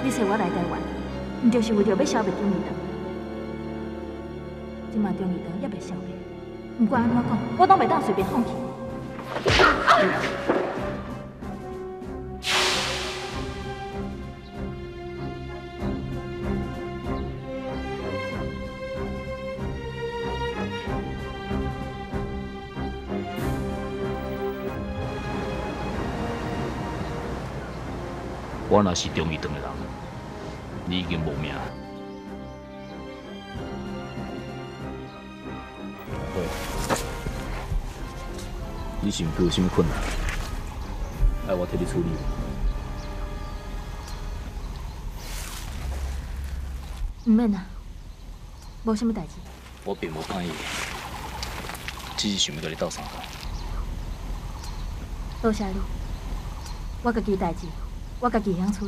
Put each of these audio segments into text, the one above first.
你找我来台湾，唔就是为着要消灭中义堂？即马中义堂也袂消灭，不管安怎讲，我拢袂当随便放弃。 我若是中义堂的人，你已经无命。你是毋过有啥物困难？爱我替你处理？ 唔免啊，无啥物代志。 我并无歹意，只是想要甲你斗相共。 多谢你，我家己代志，我家己会晓处理。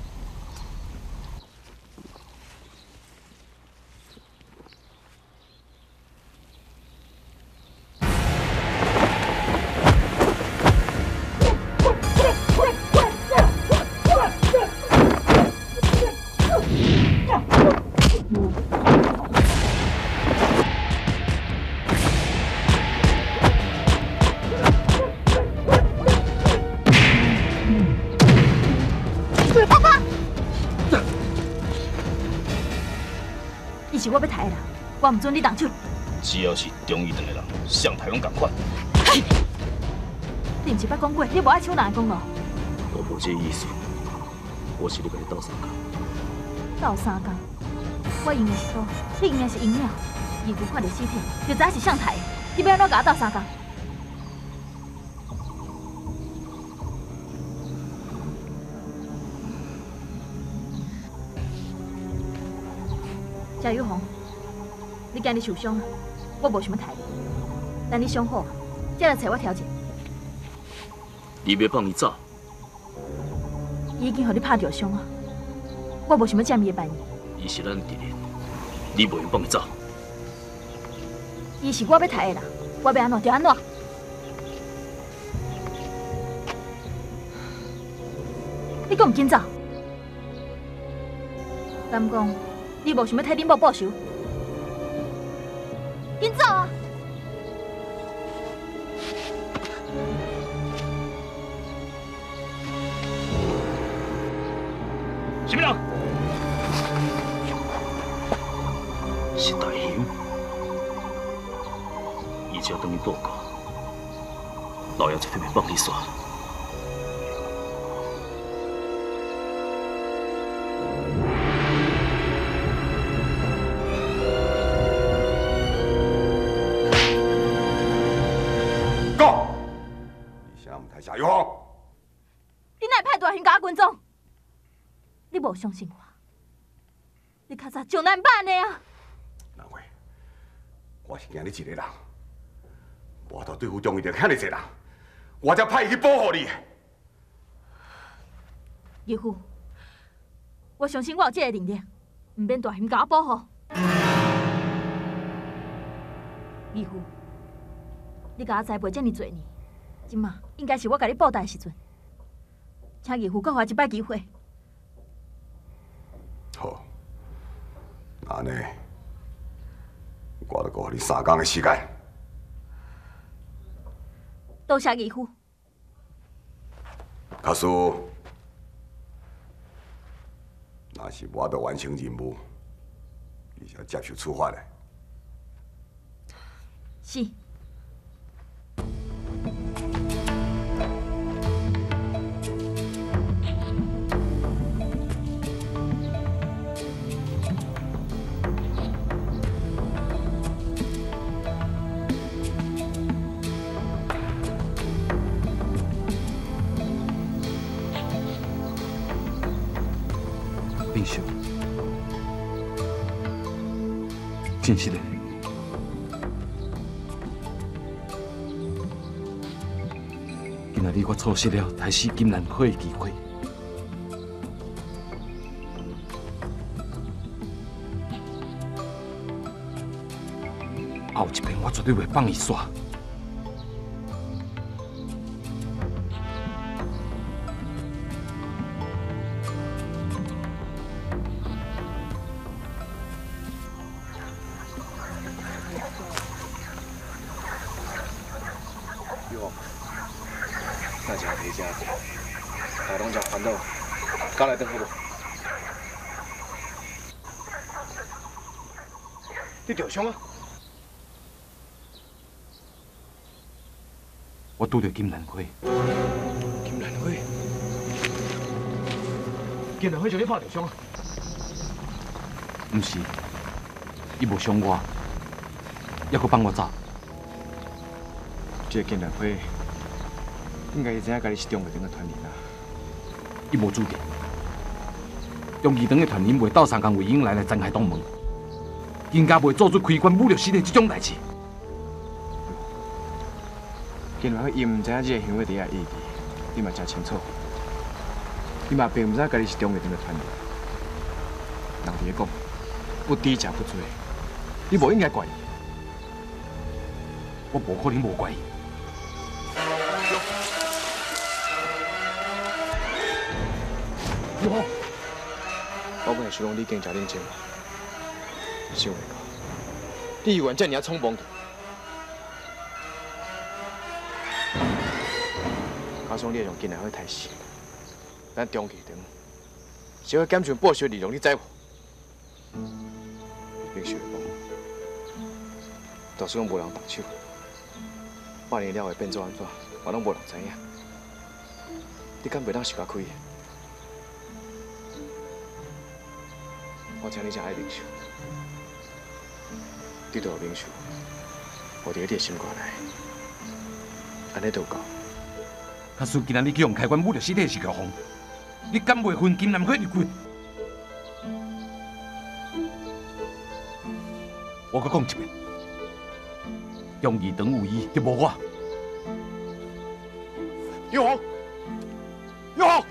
是我要杀的人，我唔准你动手。 只要是中义堂的人，上台拢共款。 你唔是捌讲过，你无爱抢人的功劳？ 我无这意思，我是咧甲你斗相共。 斗相共，我赢的是赌，你赢的是赢了。义父看到尸体，就知影是上台的，你要安怎甲我斗相共？夏雨虹，你今日受伤啊，我无想要杀你，等你伤好，再来找我调解。 你要放伊走？ 伊已经互你拍着伤啊，我无想要占伊的便宜。 伊是咱敌人，你无用放伊走。 伊是我要杀的人，我要安怎就安怎。你阁唔紧走？敢讲？你无想要替恁某报仇？紧走啊！ 什么人？是大雄，伊只要等伊报告，老爷绝对袂放你煞。 夏雨虹， 你哪会派大雄甲我跟踪？你无相信我，你较早就难办的啊！ 难为，我是惊你一个人，我都对付中义堂遐尼济人，我才派伊去保护你。 义父，我相信我有这个能力，唔免大雄甲我保护。义父，你甲我栽培这么多年。今嘛应该是我甲你报答的时阵，请义父给我一摆机会。 好，安尼，我就给你3天的时间。 多谢义父。 假使若是我得完成任务，你就要接受处罚的。 是。 冰秀，真是的。今仔日我错失了台视金兰会的机会，后一遍我绝对袂放伊煞。 真皮真济，大拢真烦恼，敢来等好无？你受伤啊？ 我拄到金兰花。 金兰花？金兰花将你拍着伤啊？ 毋是，伊无伤我，还佫放我走。 这个金兰花，应该是知影家己是中二堂的团员啊。 伊无注定，中二堂的团员袂斗相共为因来残害东门，更加袂做出开棺侮辱死的这种代志。 金兰花伊毋知影这个行为底下意义，你嘛真清楚。你嘛并毋知家己是中二堂的团员。人哋讲，不知者不罪，你无应该怪伊。 我无可能无怪伊。 哟，我本来想讲你更加认真，想袂到，你永远这尔匆忙去。加上你会用金兰花刣死，咱中期堂小可减少报销利用，你知无？冰雪讲，就算无人动手，8年了会变做安怎，我拢无人知影。你敢袂当受较开？我请你真爱明秀，你就有明秀，活伫你的心肝内，安尼就有够。 假使今仔日去用开棺侮辱死体是玉凤，你敢袂分金兰花入骨？我佮讲一遍，中二堂有伊，就无我。 玉凤，玉凤。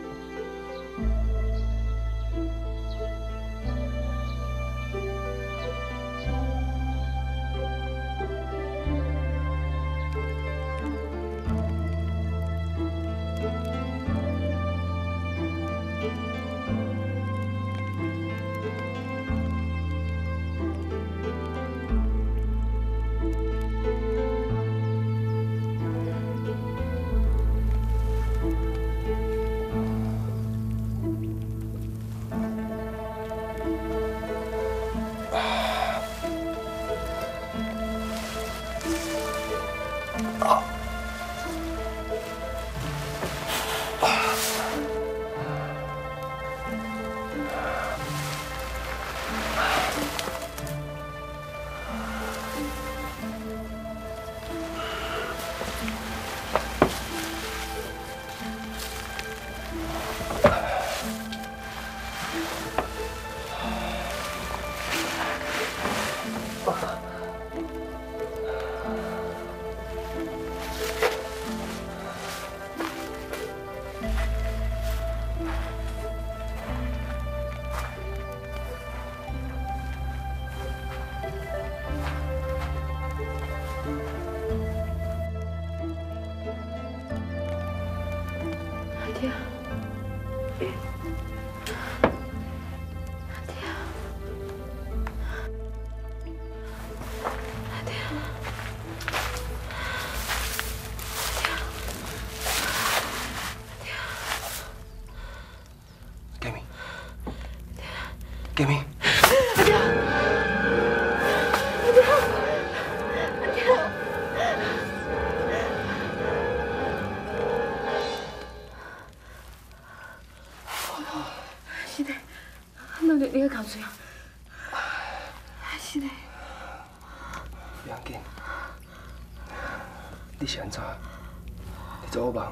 建明， 是的，弄到你个口水啊！是的。 不要紧，你是安怎？你做好梦？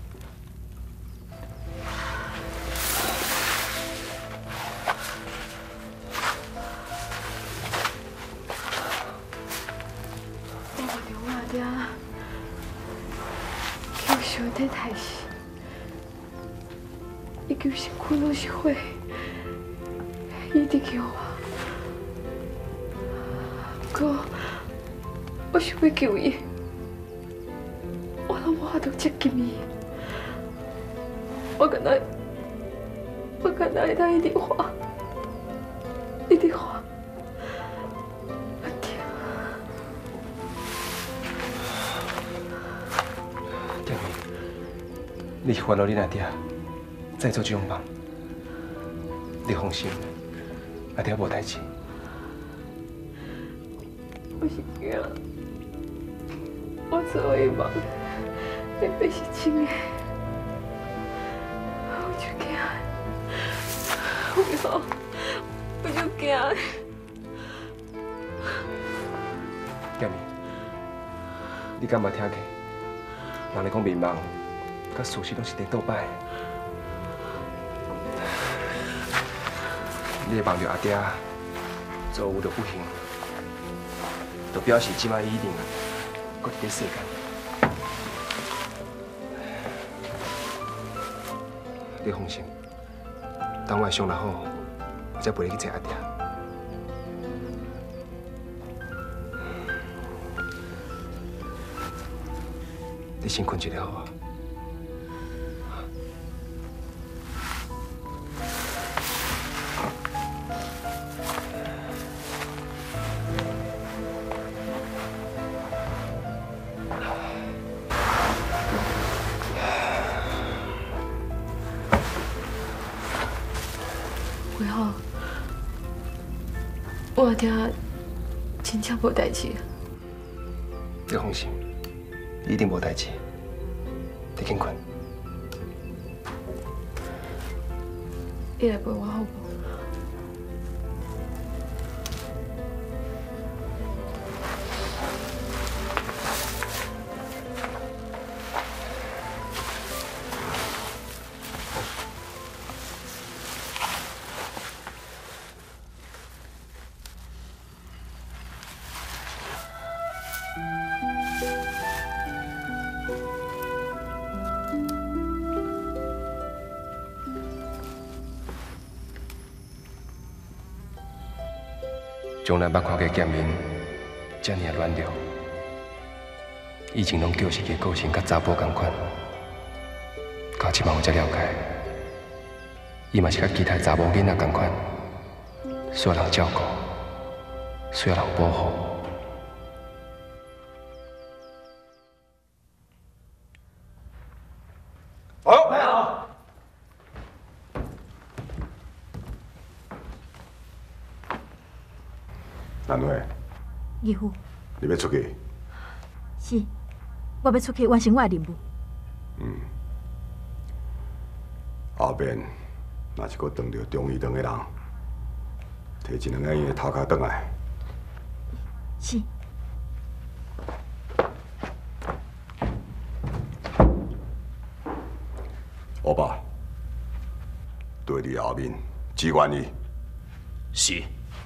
叫小弟刣死，伊就是困拢是火，伊直叫我。不过，我想要救伊，我拢无法度接近伊。我敢若会当一直活，一直活。 建明， 你烦恼你阿爹再做这种梦，你放心，阿爹无代志。 我是惊，我做的梦会变是真的，我就惊，我就惊。 佳明，你敢捌听过？人咧讲眠梦，甲事实拢是颠倒摆的。你会梦到阿爹做有着不幸，就表示即摆伊一定搁伫咧世间。你放心，等我伤了好，我才陪你去找阿爹。你先困一下好啊。 为好，我阿爹真正无代志。 你放心，一定无代志。你紧困。 你来陪我好无？ 从来捌看过见面遮尔软弱，以前拢叫是个个性甲查甫同款，到即摆我才了解，伊嘛是甲其他查某囡仔同款，需要人照顾，需要人保护。 好。安怎？ 义父， 你要出去？ 是，我要出去完成我的任务。 后面若是搁撞到中医堂的人，摕一两个伊的头壳转来。 是。 欧巴，对你后面支援伊。 是。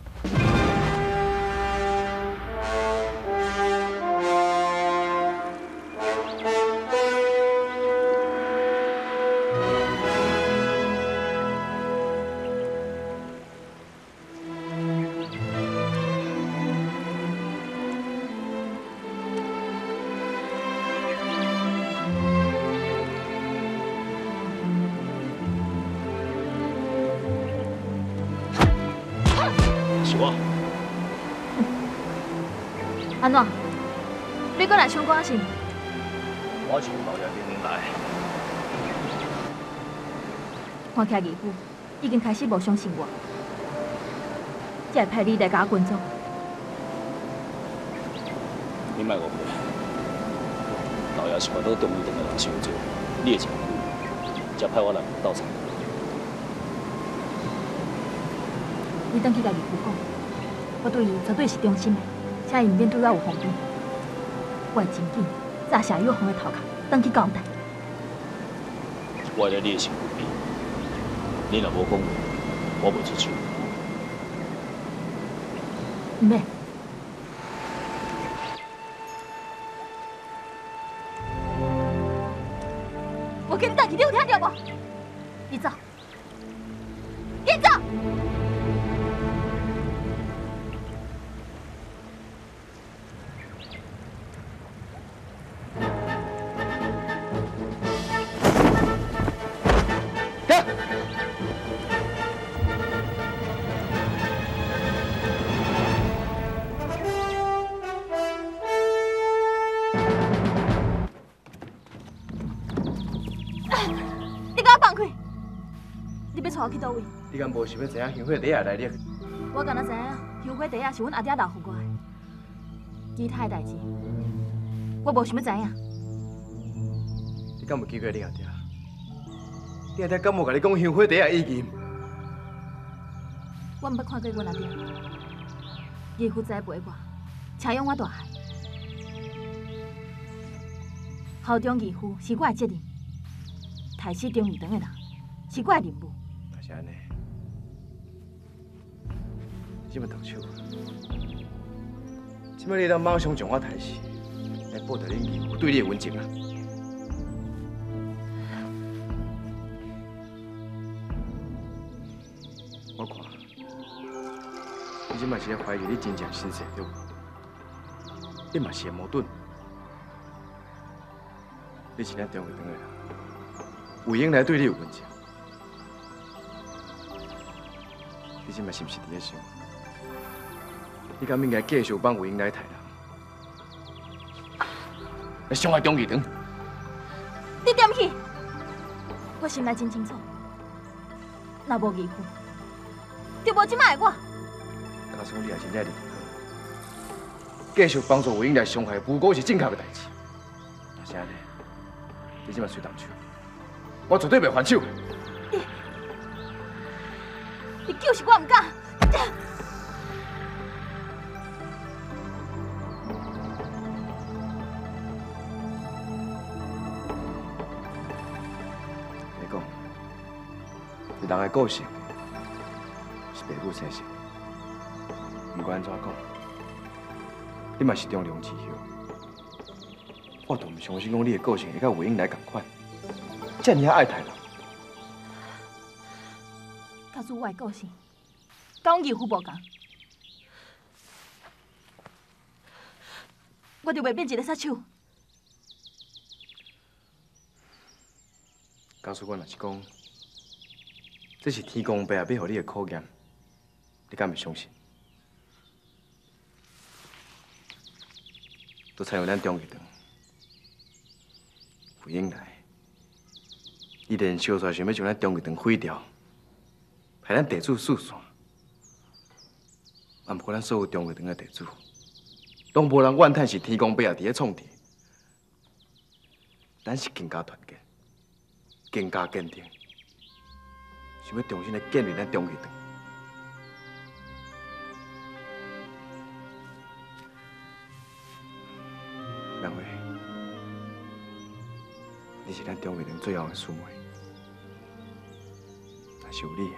安怎？你过来抢我是？ 我从老爷面来。 看起来义父已经开始无相信我，才会派你来甲我滚走。 你莫误会，老爷是看到中医堂的人伤多，你的情况，才派我来斗场。 你等去甲义父讲，我对伊绝对是忠心的。请伊毋免对我有防备，我会真紧砸下玉凤的头壳，等去交代。 我了你的心不变，你若无讲话，我袂出手。 唔免，我叫你等去，你有听到无？你走，你走。 你要带我去倒位？ 你敢无想要知影香火底下来历？ 我敢若知影，香火地啊是阮阿爹留予我的，其他的代志，我无想要知影。 你敢有记过你阿爹？你阿爹敢无甲你讲香火底下意见？ 我毋捌看过阮阿爹，义父栽培我，请养我大汉。校长义父是我的责任，台死中义堂的人是我的任务。 若是安尼，你即摆动手，即摆你当马上将我台死，来报答恁义父对你的恩情啊！我看，你即摆是咧怀疑你真正身世对无？你嘛是会矛盾。你是咱中义堂的人，魏英来对你有恩情，你即摆是毋是伫咧想？你敢应该继续帮魏英来杀人，来伤害中义堂？ 你点去？我心内真清楚，若无义父，就无即摆的我。 假使你也真正认同，继续帮助魏英来伤害无辜是正确的代志。若是安尼，你即摆随动手，我绝对袂还手。 你就是我唔敢。 你讲，一人的个性是父母生成，不管安怎讲，你嘛是中良之后。我都唔相信讲你的个性会甲魏英来同款，遮尔爱杀人。 假使我的个性，甲阮义父无共，我就袂变一个杀手。 假使我若是讲，这是天公伯爷要予你的考验，你敢会相信？都采用咱中义堂。魏英来，伊连小帅想要将咱中义堂毁掉，害咱地主四散。啊，不过咱所有中义堂的地主，拢无人怨叹是天公伯爷伫咧创治，咱是更加团结，更加坚定，想要重新来建立咱中义堂。两位。你是咱中义堂最后的师妹，若是有你，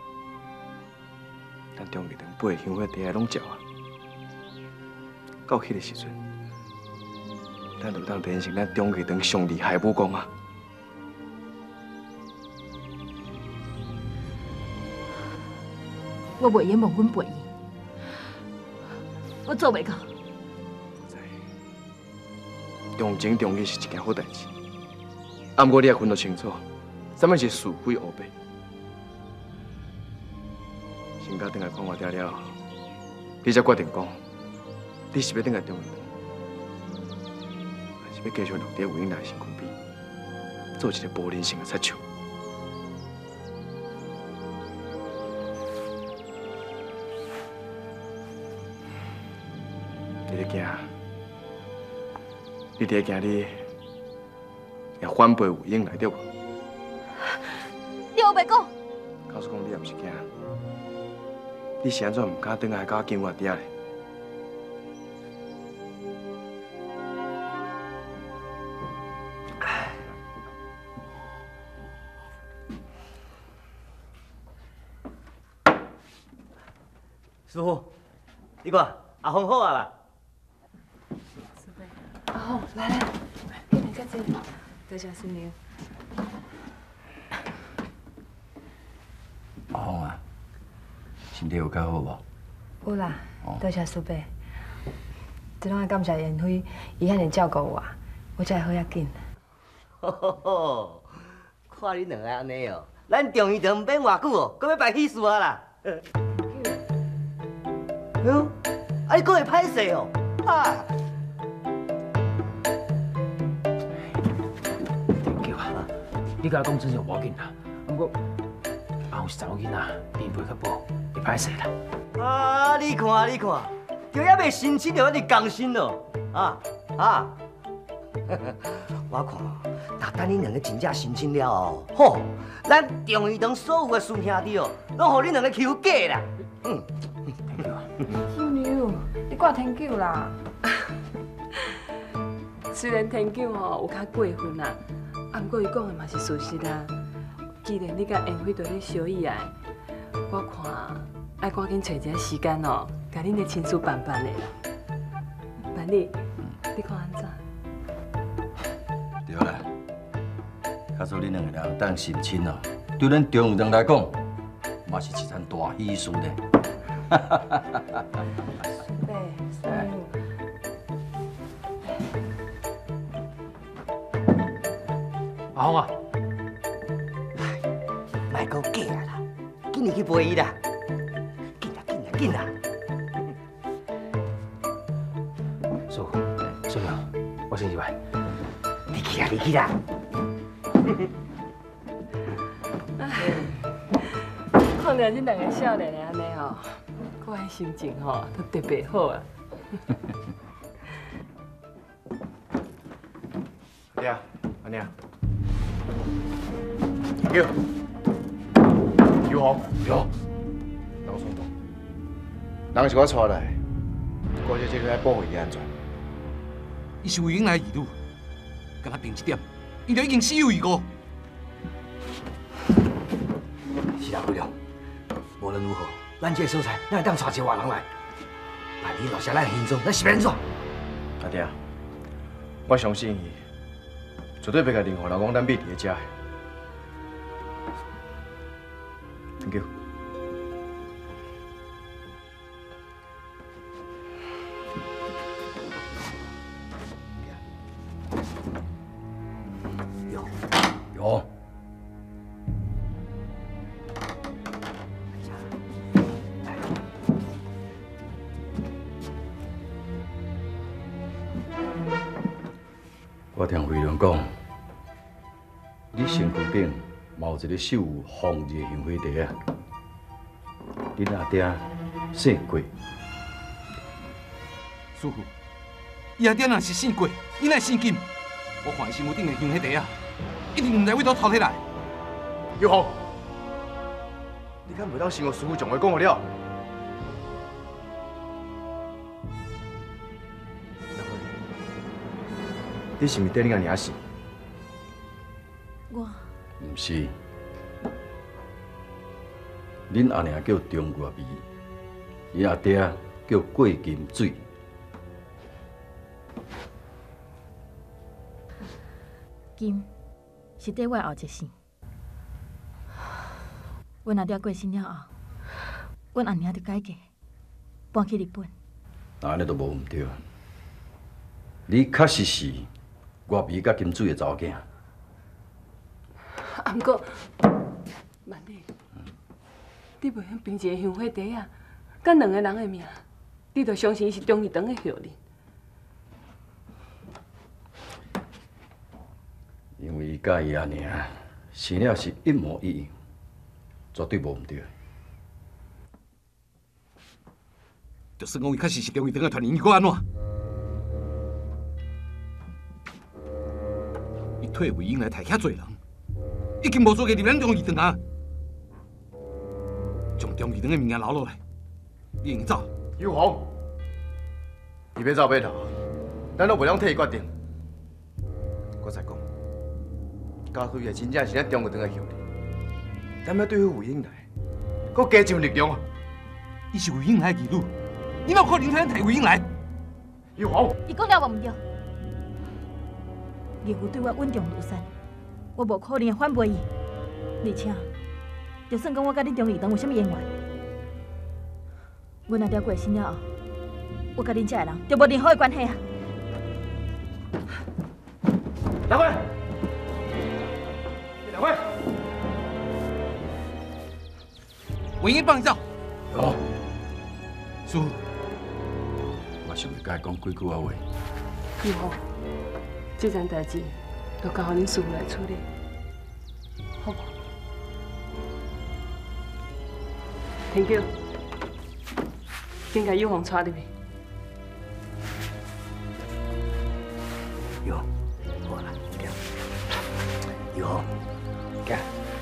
咱中义堂8个香火地下拢照啊。到迄个时阵，咱就当连成咱中义堂上厉害武功啊！ 我袂言忘阮陪伊，我做袂到。 我知，重情重义是一件好代志。啊，不过你也分得清楚，什么是是非黑白。先家回来看我爹了，你才决定讲，你是要回来中义堂，还是要继续留在魏英来身躯边，做一个无人性的杀手？你在惊？你在惊你？也反背魏英来对无？ 你话袂讲？ 告诉讲你也毋是惊，你是安怎毋敢回来甲我见我爹咧？ 师傅，你看阿峰好啊啦。 阿峰，来来，给你个这个。多谢师娘。 阿峰啊，身体有较好无？ 有啦，多谢叔伯。这拢要感谢妍辉，伊遐尼照顾我，我才会好遐紧。 吼吼吼！看你两个安尼哦，咱中义堂唔免偌久哦，搁要办喜事啊啦。哎呦，啊你搁会歹势哦，哈！ 你甲我讲真正无要紧啦，不过有查某囡仔比陪较薄，会歹势啦。 啊，你看，就还未申请就安尼更新咯，我看，若等恁两个真正申请了后，吼，咱中医堂所有的师兄弟哦，拢互恁两个求假啦。 小牛，你挂天狗啦！虽然天狗吼有较过分啦，不过伊讲的嘛是事实啦。既然你甲燕飞在咧相依爱，我看爱赶紧找一个时间哦，甲恁的亲事办办的啦。万里，你看安怎？ 对啦，假使恁两个人当申请哦，对咱中医堂来讲，嘛是一件大喜事呢。 对， 阿红啊， 莫讲假啦，紧去陪伊啦，紧啦！ 叔娘，我先入来。 你去啦！ 看到恁两个少年的安尼吼，我的心情吼都特别好啊。 对啊，安尼啊。有红，有，人冲动，人是我带来，我这个爱保护伊安全。 伊是魏英来的义女，跟他凭一点，伊就已经死有余辜。 是啊，队长，无论如何，咱这个所在，咱会当带一个外人来，万一落下咱行踪，咱是要安怎？ 阿爹，我相信伊，绝对袂甲任何人讲咱秘伫咧遮的。Thank you。 有。我听会长讲，你身躯顶嘛有一个手有红字的香火袋啊。恁阿爹姓郭。 师傅，伊阿爹若是姓郭，伊乃姓金，我看伊身躯顶的香火袋啊，一定唔知为倒偷摕来。 玉红，你敢袂当信我师傅将话讲了？你是毋是对恁阿娘死？ 我毋是，恁阿娘叫中国美，伊阿爹叫过金水。 金是缀我后一生。阮阿爹过身了后，阮阿娘就改嫁，搬去日本。 安尼都无毋对，你确实是外美甲金水的查某囝。 不过，万丽，你袂晓凭一个香火袋啊，甲两个人的命，你着相信伊是中医堂的后人。 因为伊甲伊阿娘生了是一模一样，绝对无毋对。 就算讲伊确实是中医堂的传人，伊搁安怎？伊退位应来刣遐侪人，已经无资格入咱中医堂啊！将中医堂的名额留落来，你应走。 玉红，你要走要留，咱都袂当替伊决定。我再讲，假如伊真正是咱中医堂的后人，咱要对付魏英来，搁加上力量啊！ 伊是魏英来的义女，你哪可能替咱替魏英来？ 玉红， 伊讲了无毋对，义父对我稳重如山，我无可能会反背伊。而且，就算讲我甲你中医堂有啥物渊源，阮阿爹过身了后，我甲恁遮个人就无任何的关系啊！ 两位，两位， 我应该帮你走。 好， 师傅， 我想要甲伊讲几句话。 玉红，这件代志就交予恁师傅来处理，好无？ Thank you。紧甲幼红带入去。 有，好啦，行。有，行。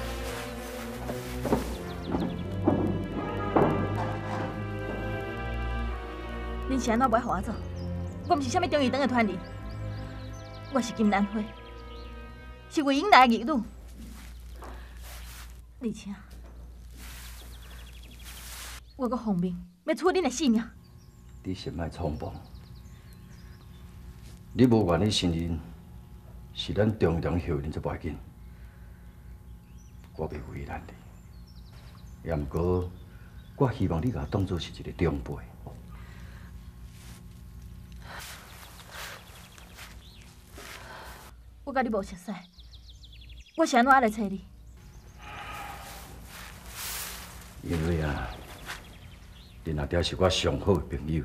恁是安怎不爱互我走？我毋是啥物中义堂的团员，我是金兰花，是魏英来的义女，而且我阁奉命要取恁的性命。 你先莫冲动，你无愿意承认是咱中义堂后人就袂要紧，我袂为难你。也毋过，我希望你甲我当作是一个长辈。 我甲你无熟识，我是安怎来找你？ 因为啊，恁阿爹是我上好的朋友。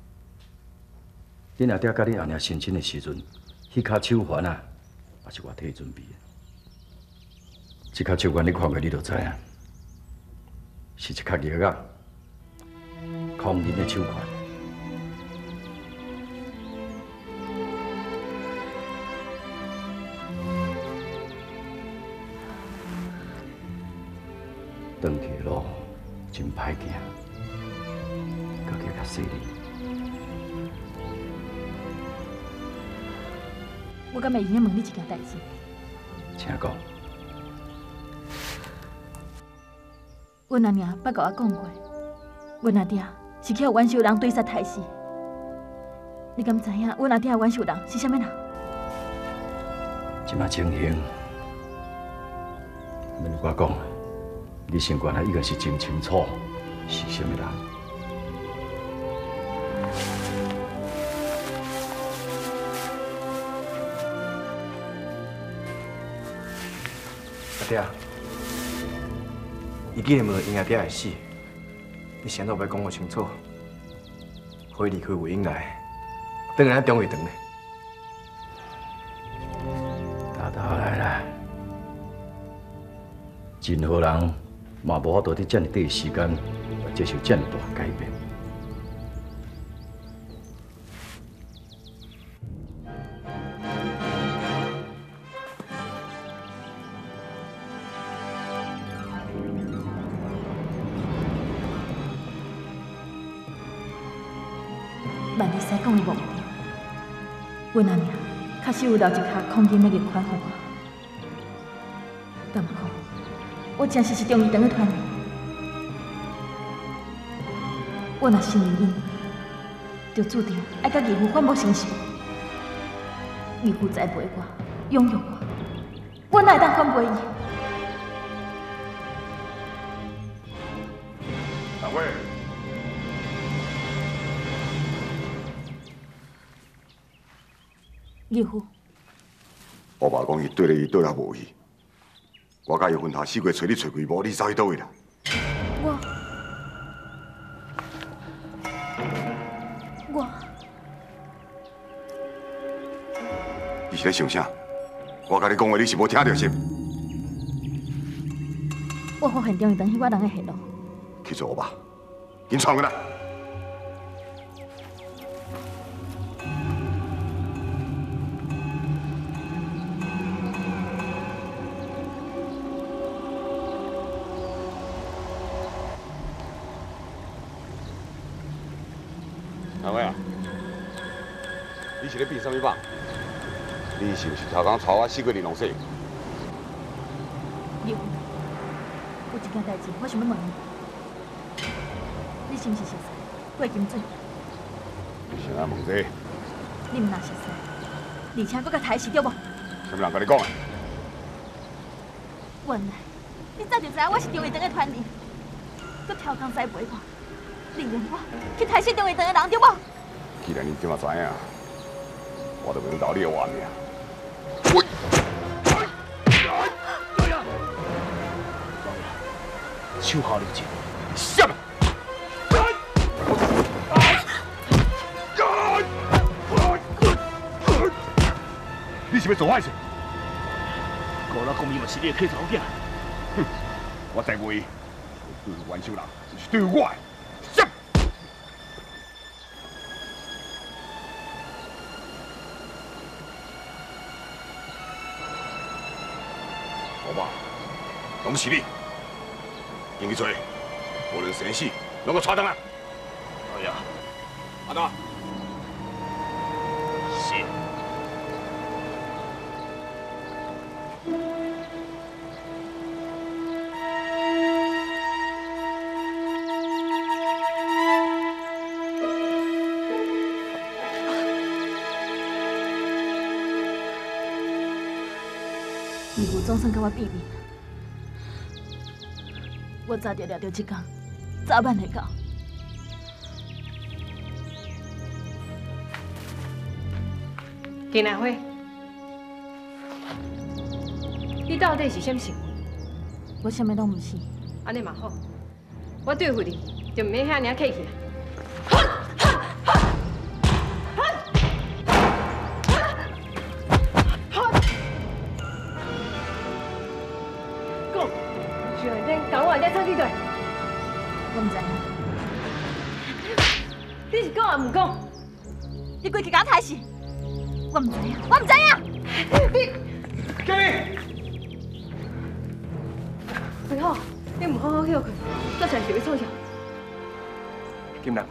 恁阿爹甲恁阿娘成亲的时阵，迄卡手环啊，也是我替伊准备的。这卡手环你看过你就知影，是一卡玉啊，空银的手环。转去的路真歹行，搁叫较细腻。 我敢会用问你一件代志？ 请讲。 阮阿娘捌甲我讲过，阮阿爹是去互阮秀人对杀害死。你敢知影阮阿爹阮秀人是啥物人？ 即马情形，免我讲。你先原来已经是真清楚是啥物人。 阿爹，伊竟然无因阿爹会死，你现在要讲我清楚，可以离开魏英来，等咱中义堂呢？ 大来啦，任何人嘛无法度伫遮尔短的时间来接受遮尔大改变。 万里西讲的无对，阮阿娘确实有留一卡空金的银款互我，但不过我真是中义堂的团员，我若信任伊，就注定爱甲义父反目成仇。义父栽培我、养育我，我哪会当反背伊？ 大伟。 义父， 我爸讲伊对咧伊倒来无去，我甲伊分下4月找你找几无，你走去倒位啦？你是咧想啥？我甲你讲话，你是无听到是？ 我发现中义堂迄个人的下落， 去找我爸，紧传过来。大伟啊，你是咧变什么吧？你是不是头刚带我4个玲珑社？ 有一件代志，我想要问你，你是毋是熟悉过金水？ 你是安问这？ 你毋若熟悉，而且搁甲台视对无？ 什么人甲你讲的？ 原来你早就知影我是中义堂的团员，搁挑工栽培我，利用我去台视中义堂的人对无？ 既然你即马知影，我就袂留你的活命。 手下留情， 什么？你是要做坏事？ 高老公伊嘛是你的客头囝。 哼，我才袂。 对付元首人，就是对付我的。闪！好吧，拢是你，今日做，无论生死，拢给我带倒来。 老爷， 阿达。 是。 义父总算甲我见面，我早就料到这天早晚会到。 金兰花，你到底是啥想？ 我啥物拢唔是。 安尼嘛好，我对付你就唔免遐尔客气啊。讲，徐文天讲我在臭屁队， 我唔知影。 你是讲也唔讲？ 你规气甲我太死！ 我唔知影，我唔知影。 你，救命！最好你唔好好休困，做成就会错啥。 金兰花，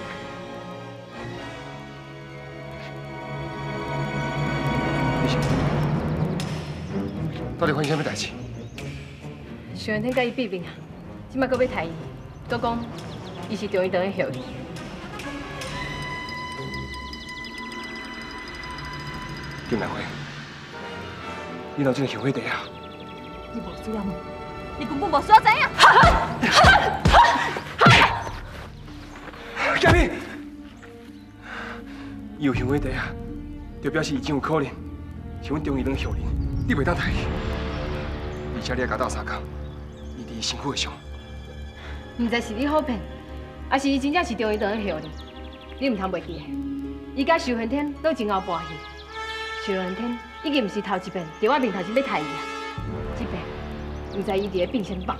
你是到底发生什么代志？ 徐文天甲伊毙命啊，即摆搁要杀伊，都讲伊是中医堂的后裔。 金兰花，你老这个后悔地啊！ 你无需要问，你根本无需要知影。 嘉明，伊有后悔地啊，就表示伊真有可能是阮中医堂后人，你袂当杀伊，而且你还甲斗相共，伊伫伊身躯的伤。 唔知是你好骗，还是伊真正是中医堂的后人，你唔通袂记的。伊甲徐文天都前后搬去。 徐文天已经唔是头一遍在我面头前要杀伊啊！这遍唔知伊伫咧变身房。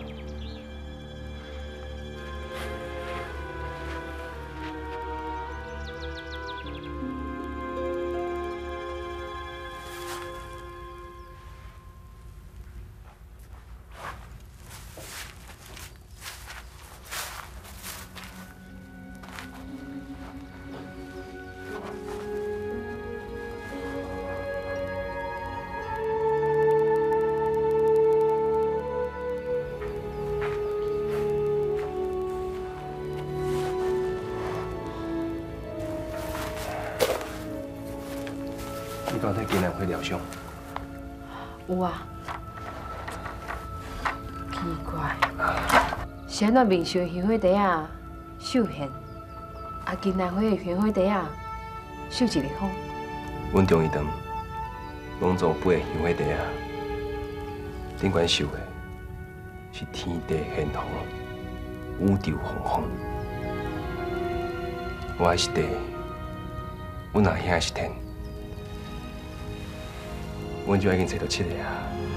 你敢替金兰花疗伤？ 有啊，奇怪，是安怎面上香火袋啊秀现，啊金兰花的香火袋啊秀一个风。 阮中医堂拢做8个香火袋啊，顶管绣的是天地玄黄、宇宙洪荒。我的是地，阮阿兄的是天。 阮就已经找到7个啊！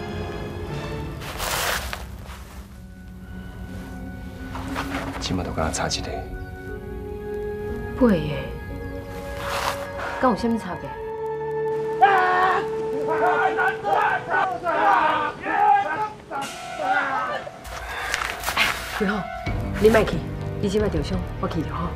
即马都敢差1个。 8个，敢有啥物差别？最好，你莫去，你即摆受伤，我去就好。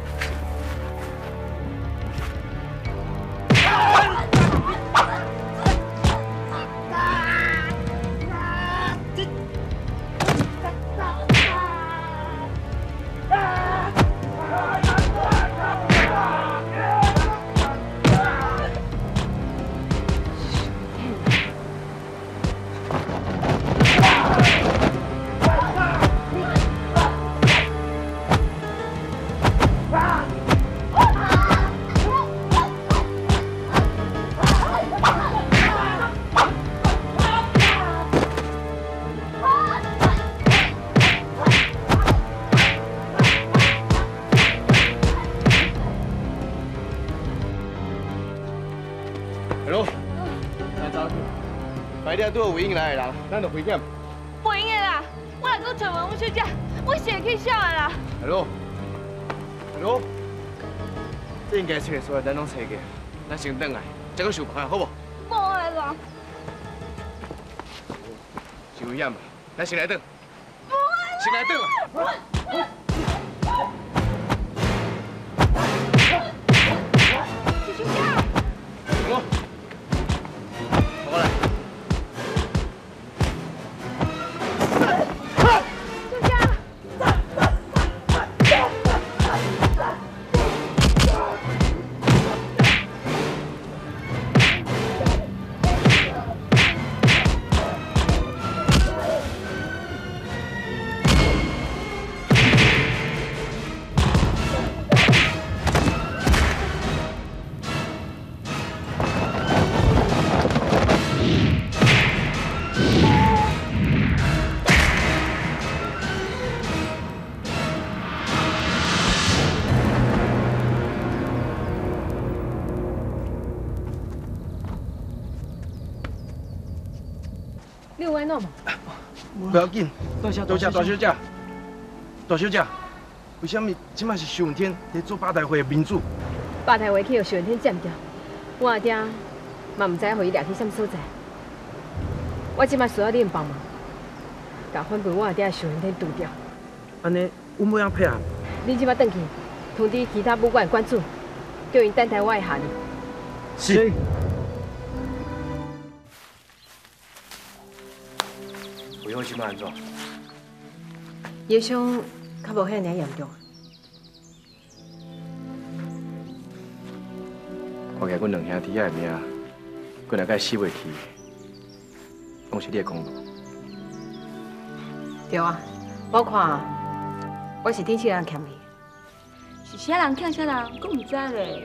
快点，拄有回应来的人，咱就回检。 回应的啦，我来讲找问阮小姐， 我是会去笑的啦。 Hello，这应该找的所有咱拢找过，咱先转来，再搁想办法，好不？ 无的啦。 是危险嘛？咱先来转。先来转啊！ 是休假。 我，跑过来。 休假。你有安怎无？ 不要紧，大小姐，大小姐，为什么即摆是徐文天在做八大会的民主？ 八大会去互徐文天占掉，我阿爹嘛唔知互伊掠去什么所在。我即摆需要恁帮忙，甲反背我阿爹的徐文天除掉。 安尼，阮要安配合？ 你即摆转去，通知其他武馆的馆主，叫因等待我的下令。 是。为何即摆安怎？ 伊的伤较无遐尔严重。 看起来阮两兄弟的命，过来甲死袂去，拢是你的功劳。 对啊，我看我是顶次人欠伊。 是啥人欠啥人，我唔知咧。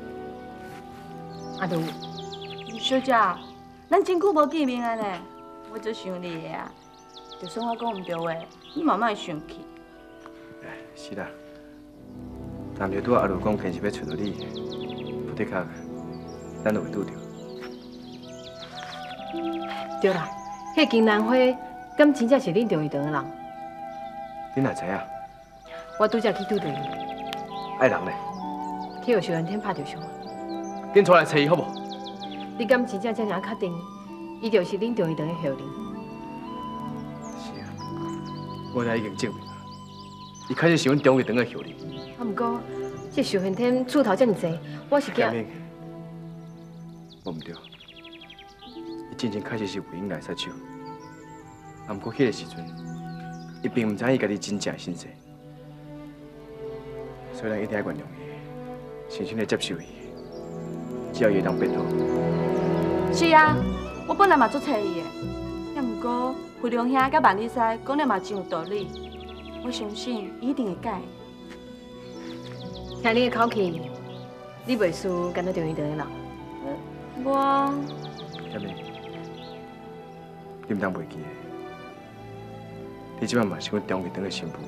阿杜， 小姐，咱真久无见面啊咧，我做想你的啊。就算我讲唔对话，你嘛莫生气。 哎，是啦。但就拄阿鲁讲坚持要找到你，的确，咱就会拄着。 对啦，迄金兰花，敢真正是恁中医堂的人？ 你哪知影？ 我拄则去拄着伊。 爱人呢？ 去互徐文天拍着伤。 紧出来找伊好无？ 你敢真正这样确定，伊就是恁中医堂的后人？ 是啊，我才已经证明了，伊确实是阮中医堂的后人。 啊，不过这徐文天厝头这么济，我是惊。 无毋对，伊真正确实是为因来杀手。啊，不过迄个时阵，伊并毋知伊家己真正身世，所以咱一定要原谅伊，深深地接受伊，只要伊会当变好。 是啊，我本来嘛足找伊的，也毋过惠良兄甲万里西讲了嘛真有道理，我相信伊一定会改。 听你的口气，你袂输干那中医堂的人。 我。 小妹，你毋当袂记的，你即摆嘛是阮中医堂的新妇。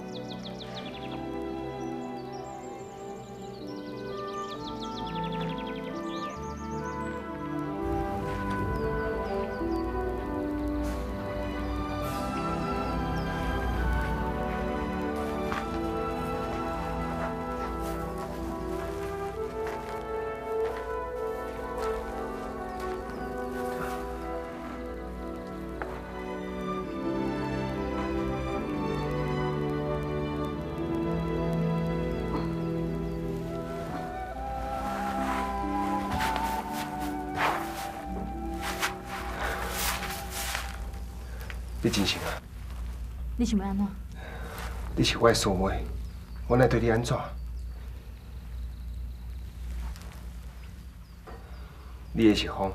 你真心啊？ 你想要安怎？ 你是我的师妹，我来对你安怎？你的是风，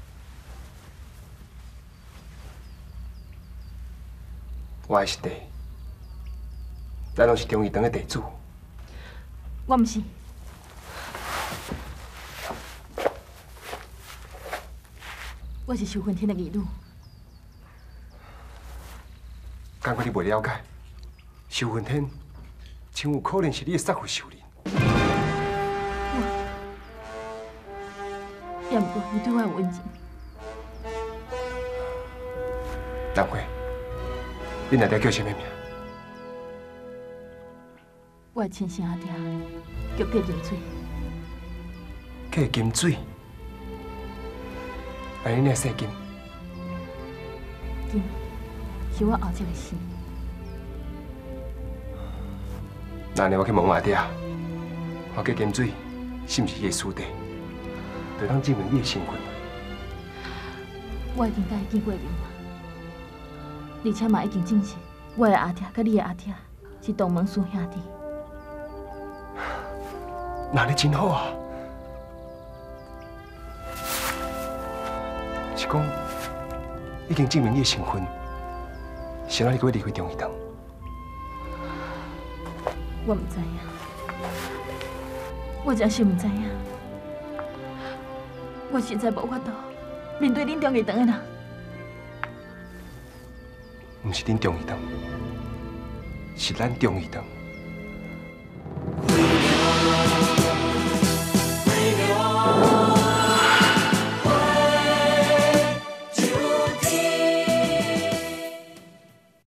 我的是地，咱拢是中医堂的地主。 我唔是。我是修云天的义女。 感觉你袂了解，修云天真有可能是你的杀父仇人。 也不过，你对我有恩情。 兰花，你内底叫什么名？ 我的亲生阿爹叫郭金水。 郭金水，安尼你姓金？ 金是我后一个姓。 那呢，我去问我阿爹，我郭金水是毋是伊的师弟，就当证明你的身份。 我已经甲伊见过面了，而且嘛已经证实，我的阿爹甲你的阿爹是同门师兄弟。 那你真好啊！是讲已经证明你的身份，是哪里个要离开中医堂？ 我唔知影，我真是唔知影，我实在无法度面对恁中医堂的人。 唔是恁中医堂，是咱中医堂。